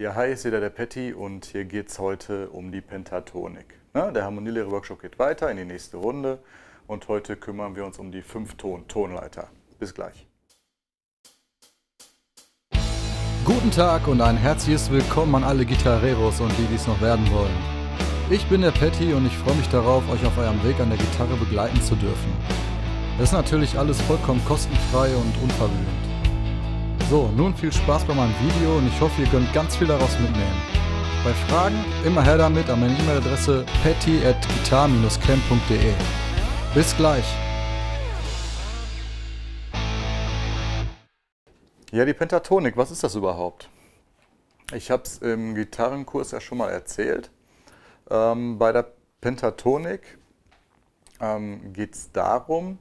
Ja, hi, ist wieder der Patty und hier geht es heute um die Pentatonik. Ne? Der Harmonielehre-Workshop geht weiter in die nächste Runde und heute kümmern wir uns um die 5-Ton-Tonleiter. Bis gleich. Guten Tag und ein herzliches Willkommen an alle Gitarreros und die, die es noch werden wollen. Ich bin der Patty und ich freue mich darauf, euch auf eurem Weg an der Gitarre begleiten zu dürfen. Das ist natürlich alles vollkommen kostenfrei und unverblümt. So, nun viel Spaß bei meinem Video und ich hoffe, ihr könnt ganz viel daraus mitnehmen. Bei Fragen immer her damit an meine E-Mail-Adresse patty@guitar-camp.de. Bis gleich! Ja, die Pentatonik, was ist das überhaupt? Ich habe es im Gitarrenkurs ja schon mal erzählt. Bei der Pentatonik geht es darum,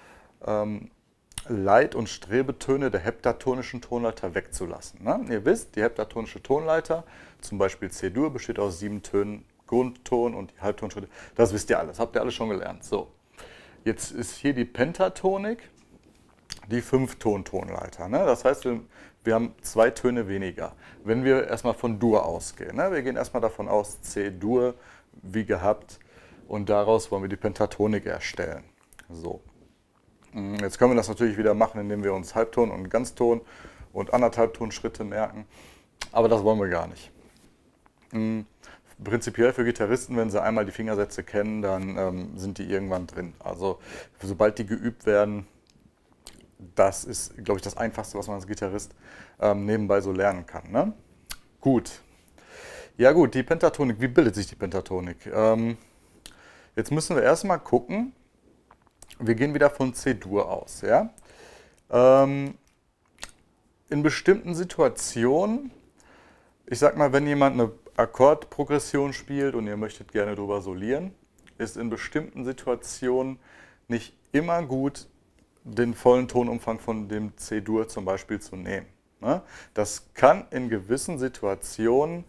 Leit- und Strebbetöne der heptatonischen Tonleiter wegzulassen. Ne? Ihr wisst, die heptatonische Tonleiter, zum Beispiel C-Dur, besteht aus 7 Tönen, Grundton und die Halbtonschritte. Das wisst ihr alles, habt ihr alles schon gelernt. So, jetzt ist hier die Pentatonik, die 5-Ton-Tonleiter. Ne? Das heißt, wir haben 2 Töne weniger. Wenn wir erstmal von Dur ausgehen. Ne? Wir gehen erstmal davon aus, C-Dur, wie gehabt, und daraus wollen wir die Pentatonik erstellen. So. Jetzt können wir das natürlich wieder machen, indem wir uns Halbton und Ganzton und Anderthalbtonschritte merken, aber das wollen wir gar nicht. Prinzipiell für Gitarristen, wenn sie einmal die Fingersätze kennen, dann sind die irgendwann drin. Also sobald die geübt werden, das ist, glaube ich, das Einfachste, was man als Gitarrist nebenbei so lernen kann. Ne? Gut. Ja gut, die Pentatonik, wie bildet sich die Pentatonik? Jetzt müssen wir erstmal gucken. Wir gehen wieder von C-Dur aus. Ja? In bestimmten Situationen, ich sag mal, wenn jemand eine Akkordprogression spielt und ihr möchtet gerne drüber solieren, ist in bestimmten Situationen nicht immer gut, den vollen Tonumfang von dem C-Dur zum Beispiel zu nehmen. Ne? Das kann in gewissen Situationen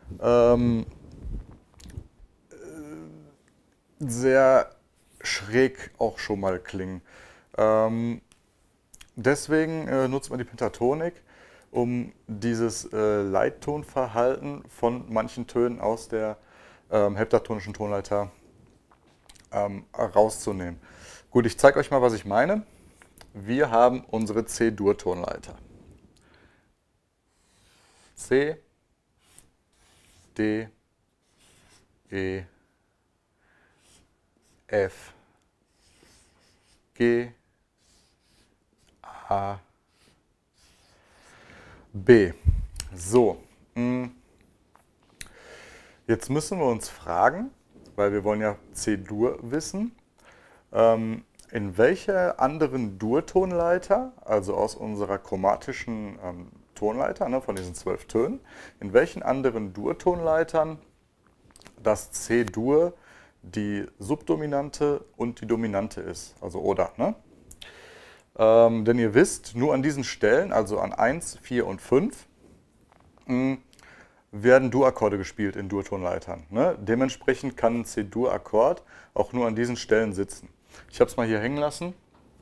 sehr schräg auch schon mal klingen. Deswegen nutzt man die Pentatonik, um dieses Leittonverhalten von manchen Tönen aus der heptatonischen Tonleiter rauszunehmen. Gut, ich zeige euch mal, was ich meine. Wir haben unsere C-Dur-Tonleiter. C, D, E, F, G, A, B. So, jetzt müssen wir uns fragen, weil wir wollen ja C-Dur wissen, in welcher anderen Dur-Tonleiter, also aus unserer chromatischen Tonleiter, ne, von diesen 12 Tönen, in welchen anderen Dur-Tonleitern das C-Dur die Subdominante und die Dominante ist, also oder. Ne? Denn ihr wisst, nur an diesen Stellen, also an 1, 4 und 5, werden Dur-Akkorde gespielt in Dur-Tonleitern. Ne? Dementsprechend kann ein C-Dur-Akkord auch nur an diesen Stellen sitzen. Ich habe es mal hier hängen lassen.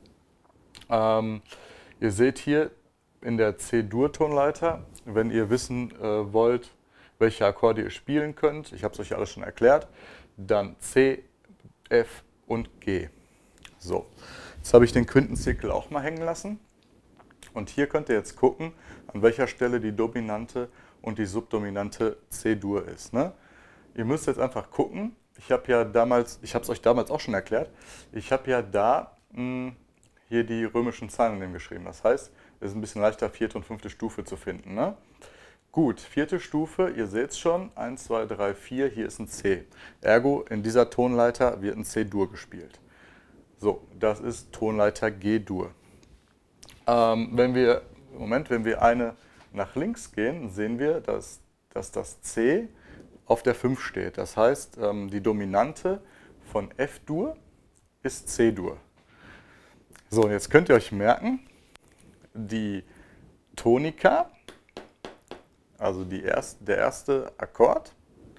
Ihr seht hier in der C-Dur-Tonleiter, wenn ihr wissen wollt, welche Akkorde ihr spielen könnt, ich habe es euch alles schon erklärt, dann C, F und G. So, jetzt habe ich den Quintenzirkel auch mal hängen lassen. Und hier könnt ihr jetzt gucken, an welcher Stelle die dominante und die subdominante C-Dur ist. Ne? Ihr müsst jetzt einfach gucken. Ich habe ja damals, ich habe es euch damals auch schon erklärt, ich habe ja da hier die römischen Zahlen in dem geschrieben. Das heißt, es ist ein bisschen leichter, 4. und 5. Stufe zu finden. Ne? Gut, 4. Stufe, ihr seht es schon, 1, 2, 3, 4, hier ist ein C. Ergo, in dieser Tonleiter wird ein C-Dur gespielt. So, das ist Tonleiter G-Dur. Wenn wir eine nach links gehen, sehen wir, dass das C auf der 5 steht. Das heißt, die Dominante von F-Dur ist C-Dur. So, und jetzt könnt ihr euch merken, die Tonika, also der erste Akkord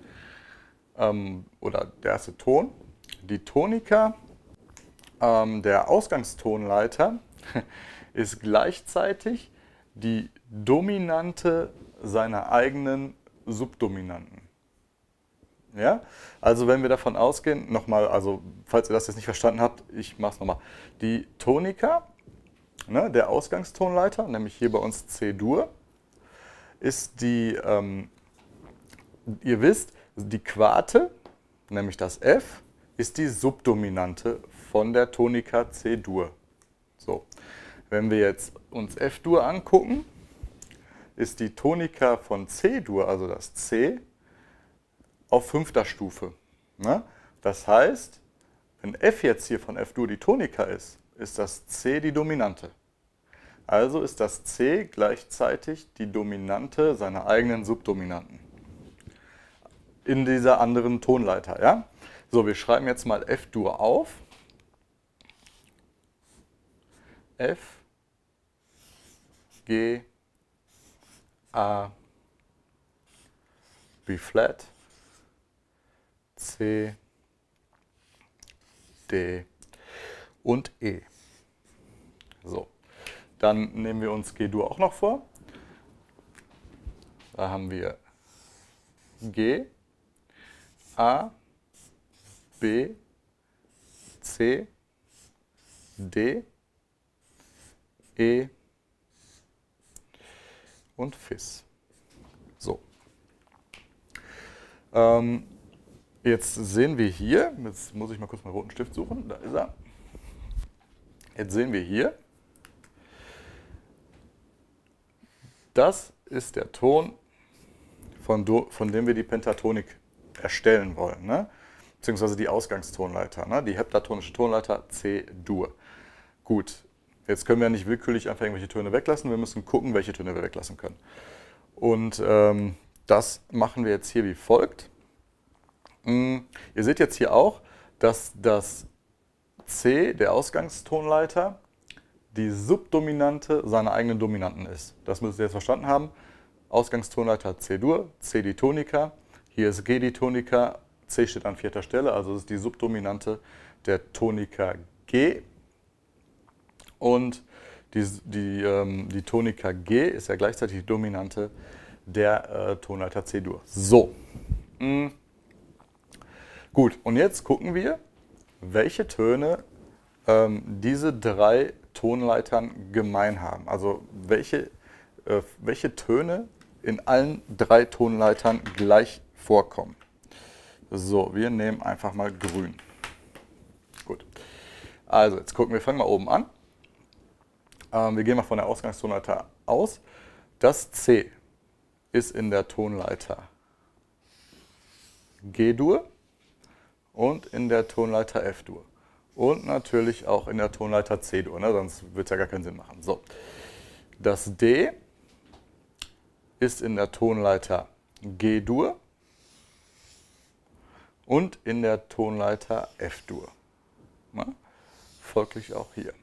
oder der erste Ton, die Tonika der Ausgangstonleiter ist gleichzeitig die Dominante seiner eigenen Subdominanten. Ja? Also wenn wir davon ausgehen, nochmal, also falls ihr das jetzt nicht verstanden habt, ich mache es nochmal. Die Tonika, ne, der Ausgangstonleiter, nämlich hier bei uns C-Dur, ist die, ihr wisst, die Quarte, nämlich das F, ist die Subdominante von der Tonika C-Dur. So, wenn wir jetzt uns F-Dur angucken, ist die Tonika von C-Dur, also das C, auf 5. Stufe. Ne? Das heißt, wenn F jetzt hier von F-Dur die Tonika ist, ist das C die Dominante. Also ist das C gleichzeitig die Dominante seiner eigenen Subdominanten. In dieser anderen Tonleiter. Ja? So, wir schreiben jetzt mal F-Dur auf. F, G, A, B-Flat, C, D und E. So, dann nehmen wir uns G-Dur auch noch vor. Da haben wir G, A, B, C, D, E und Fis. So. Jetzt sehen wir hier, jetzt muss ich mal kurz meinen roten Stift suchen, da ist er. Jetzt sehen wir hier, das ist der Ton, von dem wir die Pentatonik erstellen wollen, ne? Beziehungsweise die Ausgangstonleiter, ne? Die heptatonische Tonleiter C-Dur. Gut, jetzt können wir nicht willkürlich einfach irgendwelche Töne weglassen, wir müssen gucken, welche Töne wir weglassen können. Und das machen wir jetzt hier wie folgt. Ihr seht jetzt hier auch, dass das C, der Ausgangstonleiter, die Subdominante seiner eigenen Dominanten ist. Das müsst ihr jetzt verstanden haben. Ausgangstonleiter C-Dur, C die Tonika, hier ist G die Tonika, C steht an 4. Stelle, also es ist die Subdominante der Tonika G. Und die Tonika G ist ja gleichzeitig die Dominante der Tonleiter C-Dur. So. Gut, und jetzt gucken wir, welche Töne diese 3 Tonleitern gemein haben. Also welche Töne in allen 3 Tonleitern gleich vorkommen. So, wir nehmen einfach mal grün. Gut. Also, jetzt gucken wir, fangen mal oben an. Wir gehen mal von der Ausgangstonleiter aus. Das C ist in der Tonleiter G-Dur und in der Tonleiter F-Dur. Und natürlich auch in der Tonleiter C-Dur, ne? Sonst wird es ja gar keinen Sinn machen. So. Das D ist in der Tonleiter G-Dur und in der Tonleiter F-Dur. Ne? Folglich auch hier.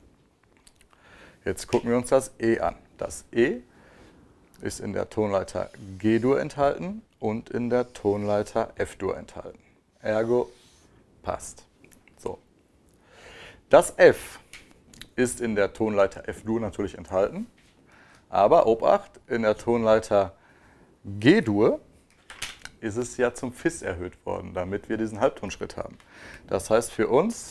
Jetzt gucken wir uns das E an. Das E ist in der Tonleiter G-Dur enthalten und in der Tonleiter F-Dur enthalten. Ergo passt. So. Das F ist in der Tonleiter F-Dur natürlich enthalten, aber Obacht, in der Tonleiter G-Dur ist es ja zum Fis erhöht worden, damit wir diesen Halbtonschritt haben. Das heißt für uns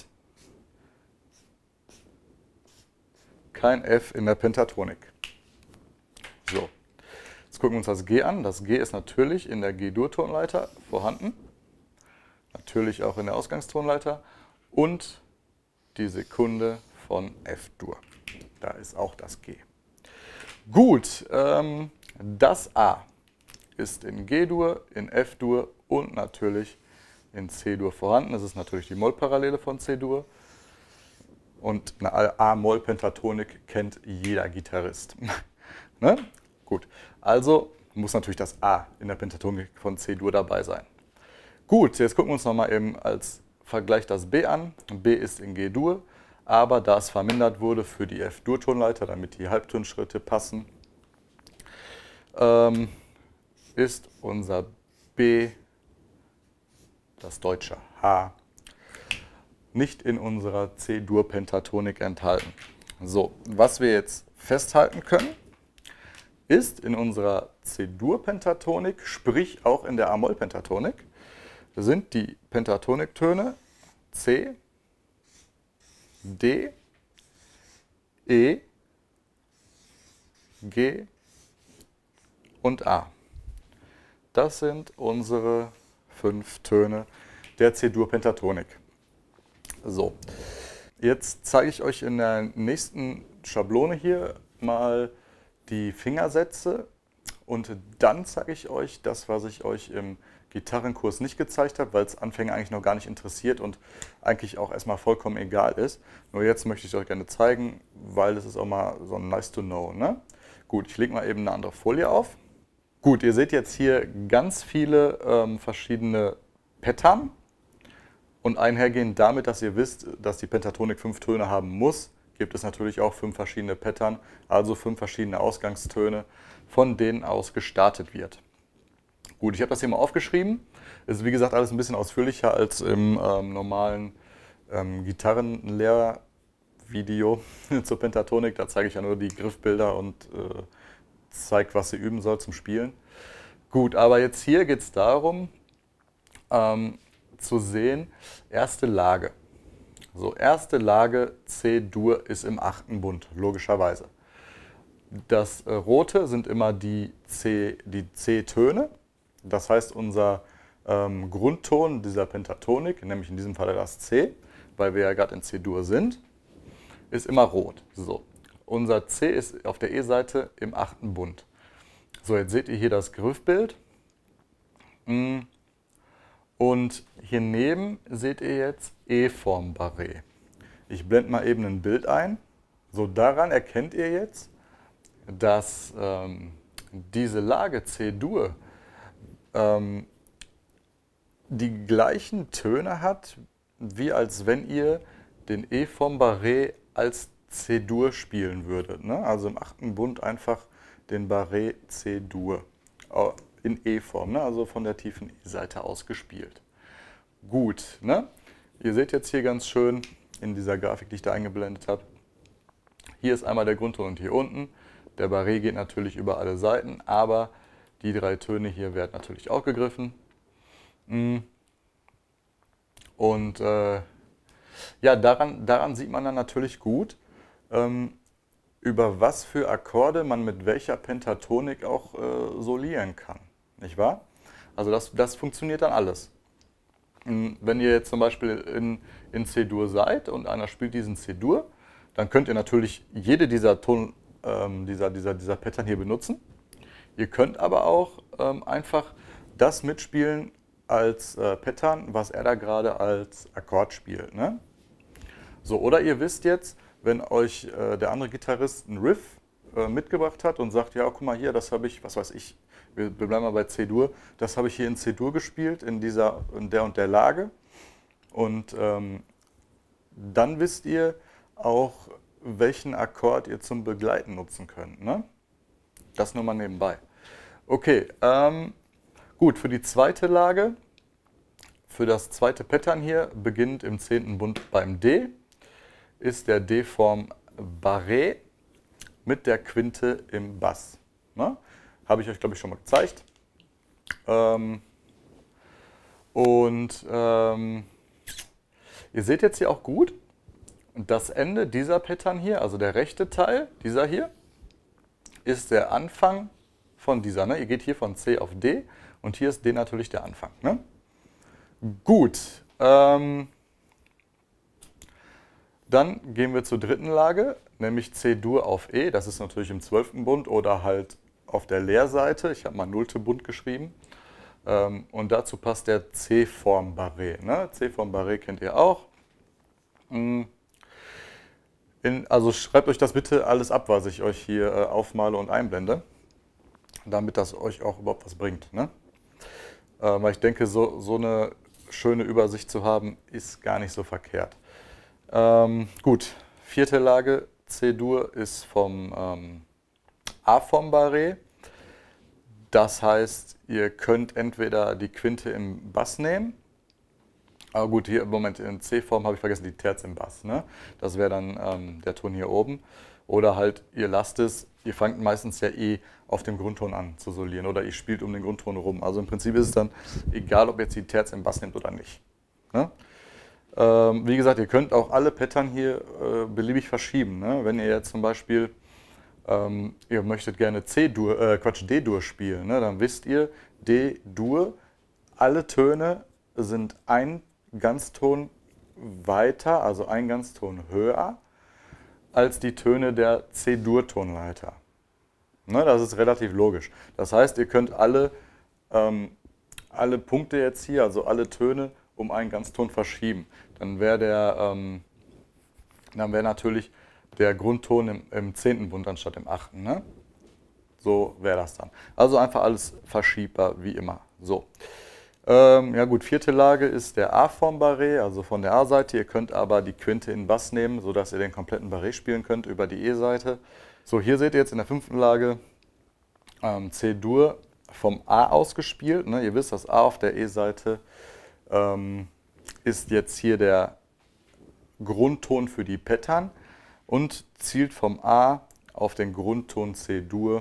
kein F in der Pentatonik. So, jetzt gucken wir uns das G an. Das G ist natürlich in der G-Dur-Tonleiter vorhanden, natürlich auch in der Ausgangstonleiter und die Sekunde von F-Dur. Da ist auch das G. Gut, das A ist in G-Dur, in F-Dur und natürlich in C-Dur vorhanden. Das ist natürlich die Mollparallele von C-Dur. Und eine A-Moll-Pentatonik kennt jeder Gitarrist. Ne? Gut, also muss natürlich das A in der Pentatonik von C-Dur dabei sein. Gut, jetzt gucken wir uns nochmal eben als Vergleich das B an. B ist in G-Dur, aber da es vermindert wurde für die F-Dur-Tonleiter, damit die Halbtonschritte passen, ist unser B, das deutsche H, nicht in unserer C-Dur-Pentatonik enthalten. So, was wir jetzt festhalten können, ist in unserer C-Dur-Pentatonik, sprich auch in der A-Moll-Pentatonik, sind die Pentatoniktöne C, D, E, G und A. Das sind unsere 5 Töne der C-Dur-Pentatonik. So, jetzt zeige ich euch in der nächsten Schablone hier mal die Fingersätze und dann zeige ich euch das, was ich euch im Gitarrenkurs nicht gezeigt habe, weil es Anfänger eigentlich noch gar nicht interessiert und eigentlich auch erstmal vollkommen egal ist. Nur jetzt möchte ich euch gerne zeigen, weil es ist auch mal so ein nice to know. Ne? Gut, ich lege mal eben eine andere Folie auf. Gut, ihr seht jetzt hier ganz viele verschiedene Pattern und einhergehend damit, dass ihr wisst, dass die Pentatonik 5 Töne haben muss, gibt es natürlich auch 5 verschiedene Pattern, also 5 verschiedene Ausgangstöne, von denen aus gestartet wird. Gut, ich habe das hier mal aufgeschrieben. Es ist wie gesagt alles ein bisschen ausführlicher als im normalen Gitarrenlehrvideo zur Pentatonik. Da zeige ich ja nur die Griffbilder und zeige, was ihr üben soll zum Spielen. Gut, aber jetzt hier geht es darum, zu sehen, erste Lage. So, erste Lage C-Dur ist im 8. Bund, logischerweise. Das Rote sind immer die C-Töne. Das heißt, unser Grundton dieser Pentatonik, nämlich in diesem Fall das C, weil wir ja gerade in C-Dur sind, ist immer rot. So. Unser C ist auf der E-Seite im 8. Bund. So, jetzt seht ihr hier das Griffbild. Und hier neben seht ihr jetzt E-Form-Barré. Ich blende mal eben ein Bild ein. So, daran erkennt ihr jetzt, dass diese Lage C-Dur die gleichen Töne hat, wie als wenn ihr den E-Form-Barré als C-Dur spielen würdet. Ne? Also im 8. Bund einfach den Barré C-Dur in E-Form, ne? Also von der tiefen E-Seite aus gespielt. Gut, ne? Ihr seht jetzt hier ganz schön in dieser Grafik, die ich da eingeblendet habe, hier ist einmal der Grundton und hier unten. Der Barré geht natürlich über alle Seiten, aber die 3 Töne hier werden natürlich auch gegriffen. Und ja, daran sieht man dann natürlich gut, über was für Akkorde man mit welcher Pentatonik auch solieren kann. Nicht wahr? Also das funktioniert dann alles. Wenn ihr jetzt zum Beispiel in C-Dur seid und einer spielt diesen C-Dur, dann könnt ihr natürlich jede dieser Pattern hier benutzen. Ihr könnt aber auch einfach das mitspielen als Pattern, was er da gerade als Akkord spielt. Ne? So, oder ihr wisst jetzt, wenn euch der andere Gitarrist einen Riff mitgebracht hat und sagt, ja, guck mal hier, das habe ich, was weiß ich, wir bleiben mal bei C-Dur, das habe ich hier in C-Dur gespielt, in der und der Lage. Und dann wisst ihr auch, welchen Akkord ihr zum Begleiten nutzen könnt. Ne? Das nur mal nebenbei. Okay, gut, für die zweite Lage, für das zweite Pattern hier, beginnt im 10. Bund beim D, ist der D-Form Barré mit der Quinte im Bass. Ne? Habe ich euch, glaube ich, schon mal gezeigt. Ihr seht jetzt hier auch gut, das Ende dieser Pattern hier, also der rechte Teil, dieser hier, ist der Anfang von dieser. Ne? Ihr geht hier von C auf D und hier ist D natürlich der Anfang. Ne? Gut. Dann gehen wir zur dritten Lage, nämlich C-Dur auf E. Das ist natürlich im 12. Bund oder halt auf der Leerseite. Ich habe mal 0. Bund geschrieben. Und dazu passt der C-Form Barré. Ne? C-Form Barré kennt ihr auch. Also schreibt euch das bitte alles ab, was ich euch hier aufmale und einblende, damit das euch auch überhaupt was bringt. Ne? Weil ich denke, so eine schöne Übersicht zu haben, ist gar nicht so verkehrt. Gut, vierte Lage C-Dur ist vom A-Form Barré. Das heißt, ihr könnt entweder die Quinte im Bass nehmen, aber gut, hier im Moment in C-Form habe ich vergessen, die Terz im Bass. Ne? Das wäre dann der Ton hier oben. Oder halt, ihr lasst es, ihr fangt meistens ja eh auf dem Grundton an zu solieren oder ihr spielt um den Grundton rum. Also im Prinzip ist es dann egal, ob jetzt die Terz im Bass nimmt oder nicht. Ne? Wie gesagt, ihr könnt auch alle Pattern hier beliebig verschieben. Ne? Wenn ihr jetzt zum Beispiel, ihr möchtet gerne D-Dur spielen, ne? Dann wisst ihr, D-Dur, alle Töne sind ein Ganzton weiter, also ein Ganzton höher, als die Töne der C-Dur-Tonleiter. Ne, das ist relativ logisch. Das heißt, ihr könnt alle Punkte jetzt hier, also alle Töne, um einen Ganzton verschieben. Dann wäre natürlich der Grundton im 10. Bund anstatt im 8. Ne? So wäre das dann. Also einfach alles verschiebbar wie immer. So. Ja gut, 4. Lage ist der A-Form-Barré, also von der A-Seite. Ihr könnt aber die Quinte in Bass nehmen, sodass ihr den kompletten Barré spielen könnt über die E-Seite. So, hier seht ihr jetzt in der 5. Lage C-Dur vom A aus gespielt. Ne? Ihr wisst, das A auf der E-Seite ist jetzt hier der Grundton für die Pattern und zielt vom A auf den Grundton C-Dur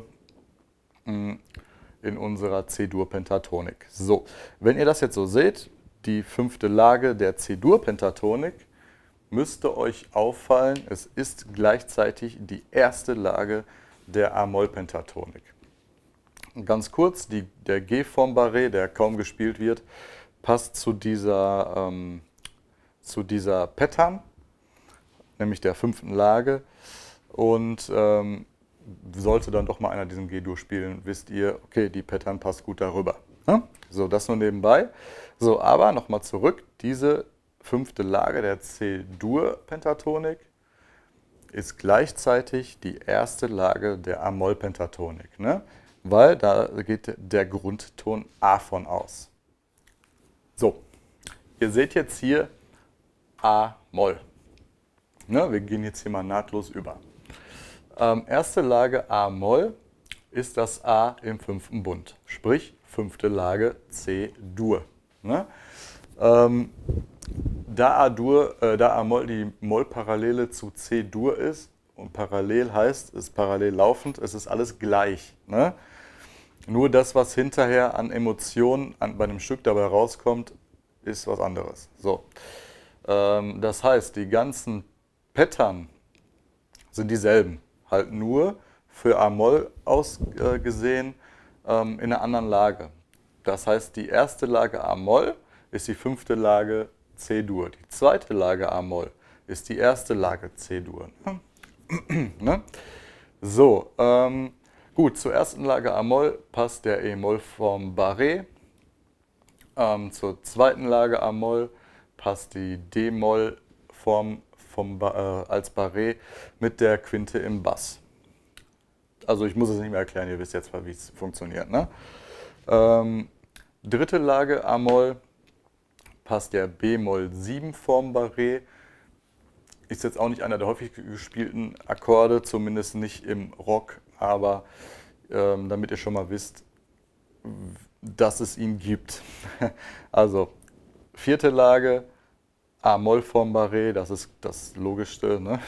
in unserer C-Dur-Pentatonik. So, wenn ihr das jetzt so seht, die 5. Lage der C-Dur-Pentatonik, müsste euch auffallen, es ist gleichzeitig die 1. Lage der A-Moll-Pentatonik. Ganz kurz, der G-Form-Barré, der kaum gespielt wird, passt zu dieser Pattern, nämlich der 5. Lage. Und sollte dann doch mal einer diesen G-Dur spielen, wisst ihr, okay, die Pattern passt gut darüber. Ja? So, das nur nebenbei. So, aber nochmal zurück, diese 5. Lage der C-Dur-Pentatonik ist gleichzeitig die 1. Lage der A-Moll-Pentatonik, ne? Weil da geht der Grundton A von aus. So, ihr seht jetzt hier A-Moll. Ne? Wir gehen jetzt hier mal nahtlos über. 1. Lage A-Moll ist das A im 5. Bund, sprich 5. Lage C-Dur. Ne? Da A-Moll die Moll-Parallele zu C-Dur ist, und parallel heißt, es ist parallel laufend, es ist alles gleich. Ne? Nur das, was hinterher an Emotionen bei einem Stück dabei rauskommt, ist was anderes. So. Das heißt, die ganzen Pattern sind dieselben. Halt nur für A-Moll ausgesehen in einer anderen Lage. Das heißt, die 1. Lage A-Moll ist die 5. Lage C-Dur. Die 2. Lage A-Moll ist die 1. Lage C-Dur. Ne? So, gut, zur 1. Lage A-Moll passt der E-Moll-Form Barré. Zur 2. Lage A-Moll passt die D-Moll-Form als Barré mit der Quinte im Bass. Also ich muss es nicht mehr erklären, ihr wisst jetzt, wie es funktioniert. Ne? 3. Lage A-Moll passt der B-Moll-7-Form Barré. Ist jetzt auch nicht einer der häufig gespielten Akkorde, zumindest nicht im Rock, aber damit ihr schon mal wisst, dass es ihn gibt. Also 4. Lage A-Moll-Form Barré, das ist das Logischste, ne?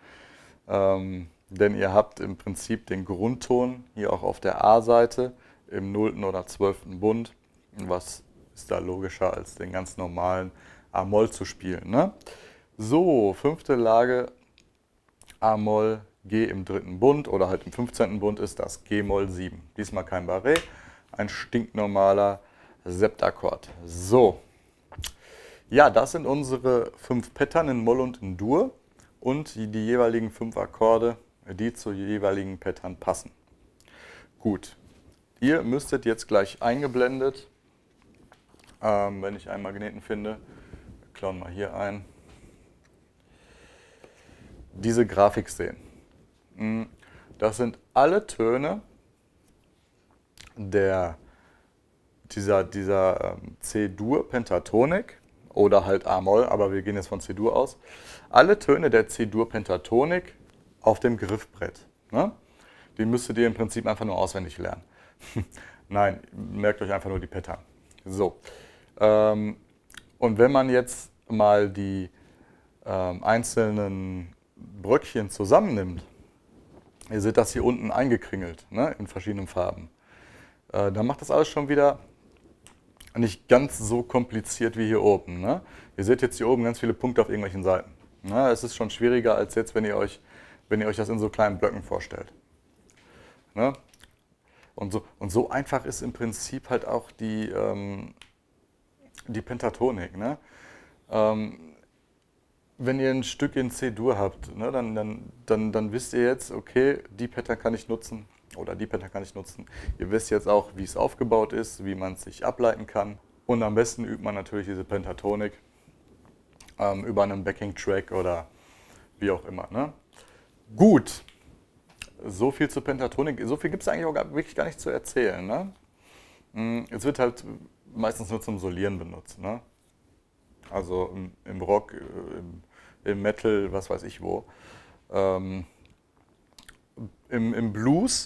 Denn ihr habt im Prinzip den Grundton hier auch auf der A-Seite im 0. oder 12. Bund. Was ist da logischer, als den ganz normalen A-Moll zu spielen, ne? So, 5. Lage A-Moll, G im 3. Bund oder halt im 15. Bund ist das G-Moll 7. Diesmal kein Barré, ein stinknormaler Septakkord. So, ja, das sind unsere 5 Pattern in Moll und in Dur und die jeweiligen 5 Akkorde, die zur jeweiligen Pattern passen. Gut, ihr müsstet jetzt gleich eingeblendet, wenn ich einen Magneten finde, wir klauen mal hier ein, diese Grafik sehen. Das sind alle Töne dieser C-Dur-Pentatonik oder halt A-Moll, aber wir gehen jetzt von C-Dur aus. Alle Töne der C-Dur-Pentatonik auf dem Griffbrett. Ne? Die müsstet ihr im Prinzip einfach nur auswendig lernen. Nein, merkt euch einfach nur die Pattern. So. Und wenn man jetzt mal die einzelnen Bröckchen zusammennimmt, Ihr seht das hier unten eingekringelt, ne, in verschiedenen Farben. Dann macht das alles schon wieder nicht ganz so kompliziert wie hier oben. Ne? Ihr seht jetzt hier oben ganz viele Punkte auf irgendwelchen Seiten. Ne? Es ist schon schwieriger als jetzt, wenn ihr euch das in so kleinen Blöcken vorstellt. Ne? Und so einfach ist im Prinzip halt auch die Pentatonik. Ne? Wenn ihr ein Stück in C-Dur habt, ne, dann wisst ihr jetzt, okay, die Pattern kann ich nutzen oder die Pattern kann ich nutzen. Ihr wisst jetzt auch, wie es aufgebaut ist, wie man es sich ableiten kann. Und am besten übt man natürlich diese Pentatonik über einen Backing-Track oder wie auch immer. Ne? Gut, so viel zur Pentatonik. So viel gibt es eigentlich auch wirklich gar nicht zu erzählen. Ne? Es wird halt meistens nur zum Solieren benutzt. Ne? Also im Rock, im Metal, was weiß ich wo. Im Blues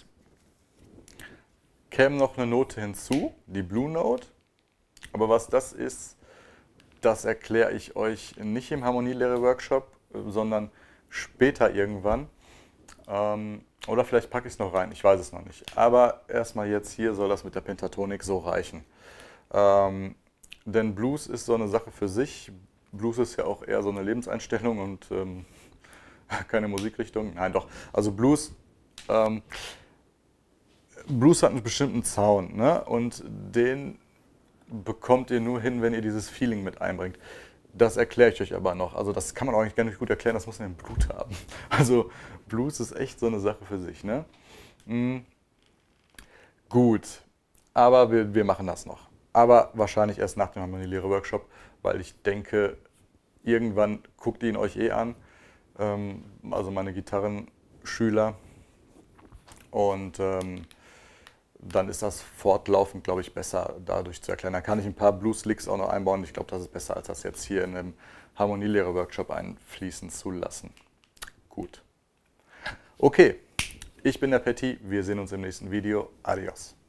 käme noch eine Note hinzu, die Blue Note. Aber was das ist, das erkläre ich euch nicht im Harmonielehre-Workshop, sondern später irgendwann. Oder vielleicht packe ich es noch rein, ich weiß es noch nicht. Aber erstmal jetzt hier soll das mit der Pentatonik so reichen. Denn Blues ist so eine Sache für sich. Blues ist ja auch eher so eine Lebenseinstellung und keine Musikrichtung. Nein, doch. Also Blues hat einen bestimmten Sound, ne? Und den bekommt ihr nur hin, wenn ihr dieses Feeling mit einbringt. Das erkläre ich euch aber noch. Also das kann man auch nicht gar nicht gut erklären, das muss man im Blut haben. Also Blues ist echt so eine Sache für sich. Ne? Gut, aber wir machen das noch. Aber wahrscheinlich erst nach dem Harmonielehre-Workshop, weil ich denke, irgendwann guckt ihr ihn euch eh an. Also meine Gitarrenschüler. Und dann ist das fortlaufend, glaube ich, besser dadurch zu erklären. Dann kann ich ein paar Blues-Licks auch noch einbauen. Ich glaube, das ist besser, als das jetzt hier in einem Harmonielehre-Workshop einfließen zu lassen. Gut. Okay, ich bin der Petty. Wir sehen uns im nächsten Video. Adios.